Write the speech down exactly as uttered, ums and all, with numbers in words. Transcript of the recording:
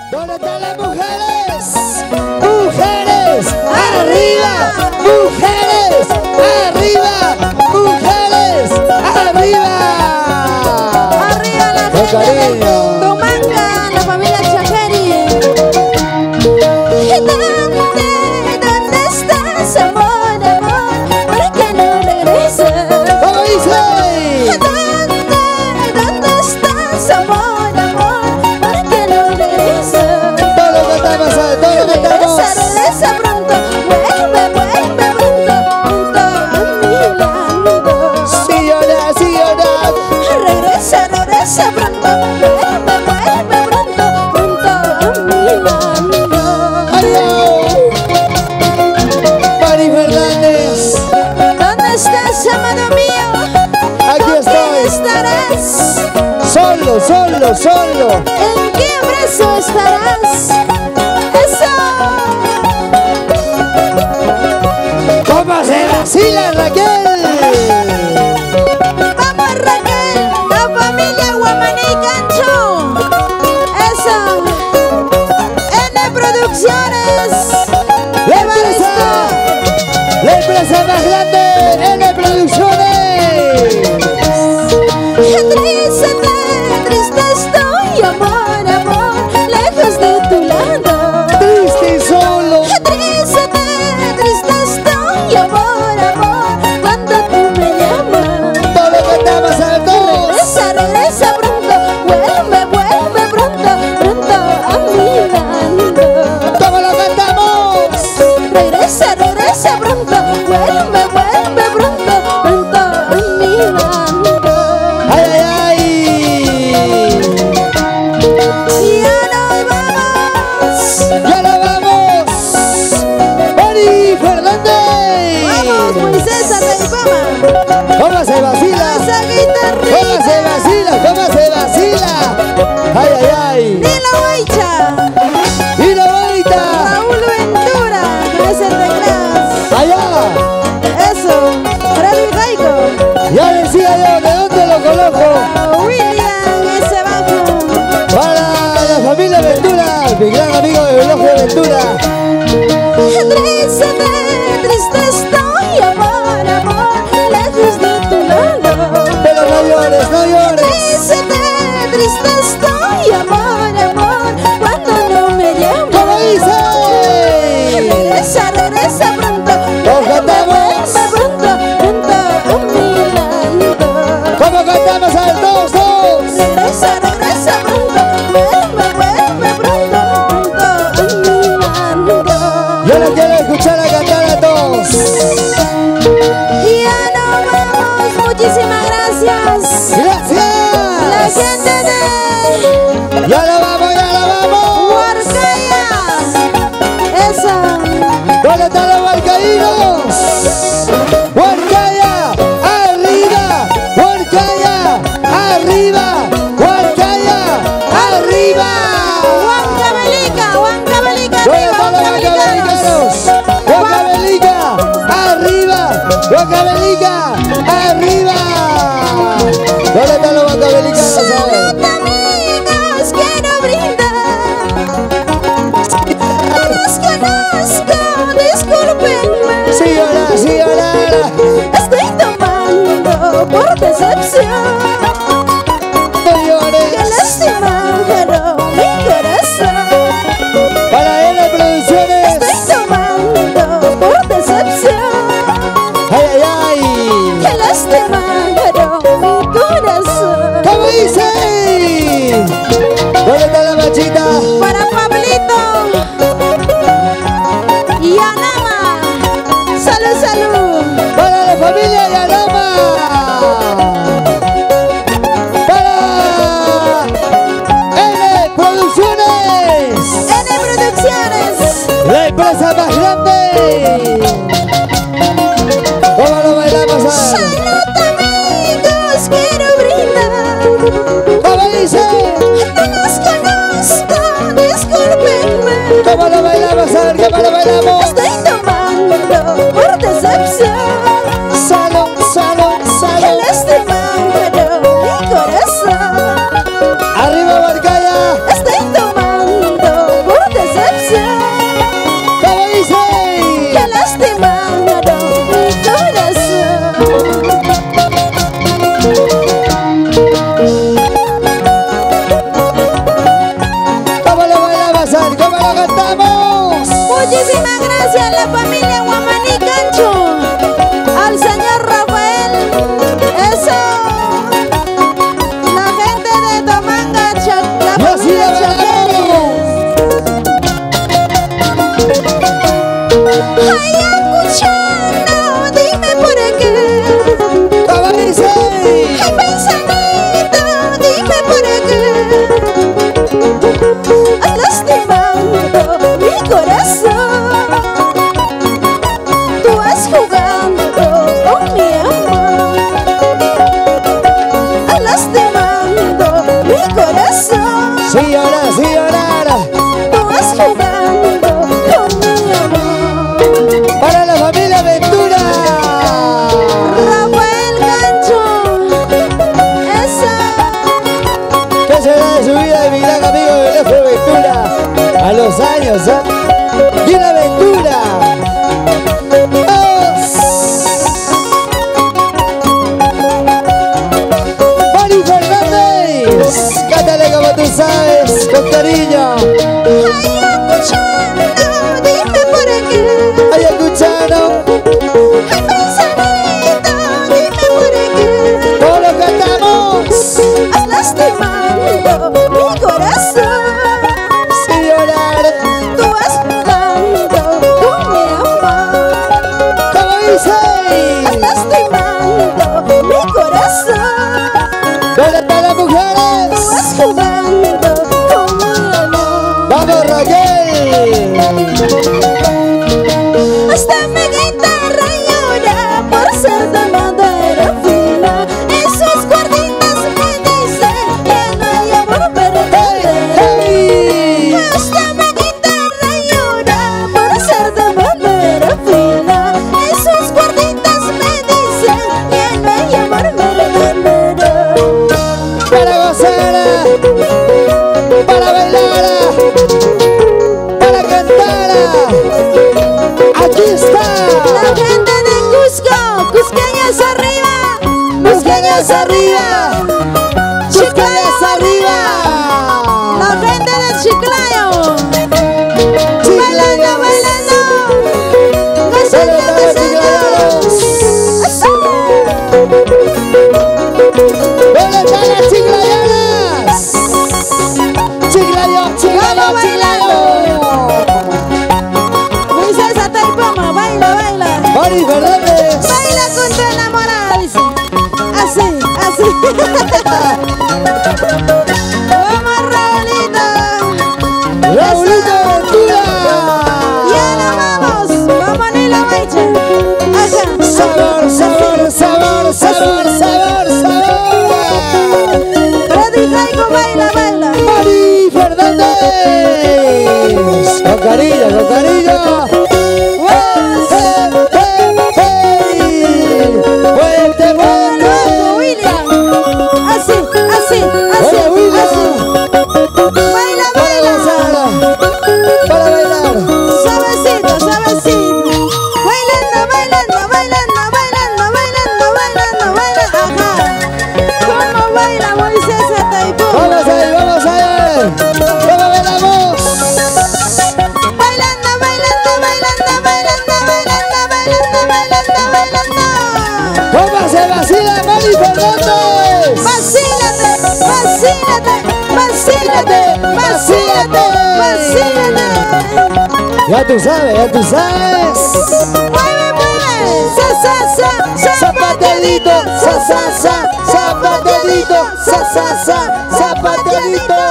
¿Dónde están las mujeres? ¡Mujeres! ¡Arriba! ¡Mujeres! ¡Arriba! ¡Mujeres! ¡Arriba! ¡Arriba la ¡Con gente de cariño! Tumanca, la familia Chajeri! ¿Dónde, dónde estás, amor, amor? ¿Por qué no regresas? ¿Cómo dice? ¿Dónde, dónde estás, amor, amor? ¿Por qué no regresas? Todo lo que estamos, todo lo que estamos. Regresa, regresa pronto, vuelve, vuelve pronto, junto a mi lado. Sí o no, sí o no. Regresa, regresa pronto, vuelve, vuelve pronto, junto a mi lado. ¡Adiós! Mari Fernández, ¿Dónde estás, amado mío? aquí ¿Dónde estoy. estarás? Solo, solo, solo. ¿En qué abrazo estarás? ¡Eso! ¿Cómo se vacila, Raquel? ¡Vamos, Raquel! ¡La familia Guamaní Cancho! ¡Eso! N Producciones. La empresa, la empresa más grande en Producciones. ¡Qué triste, triste estoy, amor, amor! Lejos de tu lado. Triste y solo. ¡Qué triste, triste estoy, amor, amor! Cuando tú me llamas. Todo lo que estamos a todos. Regresa, regresa pronto, vuelve, vuelve pronto, pronto a mi lado. Todo lo que estamos. Regresa, regresa pronto, vuelve, vuelve pronto, pronto a mi lado. Ay, ay, ay. Ya nos vamos. Ya la vamos. Mari Fernández. Vamos, Moisés Ataipama. ¿Cómo se vacila? Esa guitarrita. ¿Cómo se vacila? ¿Cómo se vacila? Ay, ay, ay. Nilo Huaycha. Y la bonita. Raúl Ventura. Con ese teclado. Allá. Eso. Freddy Raico. Ya decía yo, ¿de dónde lo coloco? William, ese bajo. Para la familia Ventura, mi gran amigo de Eulogio Ventura. Triste, triste estoy, amor, amor, lejos de tu lado. Pero no llores, no llores. Triste, triste estoy, amor, amor, cuando no me llamas. ¿Cómo dice? Regresa, regresa pronto, ¿Cómo vuelve, cantamos? vuelve pronto, pronto a mi lado. ¿Cómo cantamos a todos, todos? Regresa, regresa pronto, vuelve, vuelve pronto, pronto a mi lado. Yo lo quiero escuchar a cantar a todos. Ya nos vamos, muchísimas gracias. La Gracias. gente de Ya lo vamos, ya lo vamos. Huarcaya. Eso. ¿Dónde están los huarcaínos? Huarcaya, arriba. Huarcaya, arriba. Huarcaya, arriba. Huancavelica, Huancavelica ¿Dónde arriba, están los Huancavelicanos. huancavelicanos? Huancavelica, arriba. Huancavelica, arriba. ¿Dónde están los huancavelicanos? Salud, amigos, quiero brindar. No los conozco, discúlpenme. Sí, hola, sí, hola. Estoy tomando por decepción. No Qué llores. lástima, pero mi corazón. Para él en Producciones. Estoy tomando por decepción. Ay, ay, ay. Qué lástima, pero mi corazón. ¿Cómo dice? ¿Dónde está la machita? Para Pablito y Anama. Salud, salud. Para la familia Yanama. Para N Producciones. N Producciones. La empresa más grande. ¿Cómo lo bailamos a? Salud, amigos, quiero brindar. ¿Cómo dice? No los conozco, discúlpenme. ¿Cómo lo bailamos a ver? ¿Cómo lo bailamos? Estoy tomando por decepción. Salud, salud, Qué salud. lástima, pero mi corazón. Arriba Huarcaya. Estoy tomando mi corazón. ¿Dónde están las mujeres? Vas jugando con mi amor. ¡Vamos, Raquel! Hasta mi guitarra llora por ser de madera fina. Esos cuerditos me dicen que no hay amor verdadero. ¡Hey! Hasta mi guitarra llora por ser de madera fina. Esos cuerditos me dicen que no hay amor verdadero. Para gozar, para bailar, para cantar. Aquí está. La gente de Cusco, cusqueños arriba, cusqueños arriba, ¡Chiclayas arriba! la gente de Chiclayo, bailando, ¡Chiclayas! bailando, gozando, ¿Dónde están las chiclayanas? ¡Chiclayo, chiclayo, Vamos chiclayo! Princesa Taipama, baila, baila, Mari Fernández. baila con tu enamorada, dice, así, así. Vamos, Raulito, Raulito Ventura. ya no vamos, vamos ni la baicha, acá, Sabor, sabor, sabor, sabor, sabor, sabor. Freddy Jaico, baila, baila. Mari Fernández. Con cariño, con cariño. ¡Hey, hey, hey! ¡Muévete, Loco, muévete! William, así, así, así, Oye, William. así. Baila, Para baila. gozar, para bailar. Suavecito, suavecito. Bailando, bailando, bailando, bailando, bailando, bailando, bailando. Ajá. ¿Cómo baila Moisés Taipú? Vamos ahí, vamos a ver. ¿Cómo bailamos? Bailando, bailando, bailando, bailando, bailando, bailando, bailando, bailando. ¿Cómo se vacila Mari Fernández? Vacílate, vacílate, vacílate, vacílate, vacílate. Ya tú sabes, ya tú sabes. Mueve, mueve, sa, sa, sa, sa, Zapateadito, sa, sa, sa, zapateadito, sa, sa, sa, zapateadito.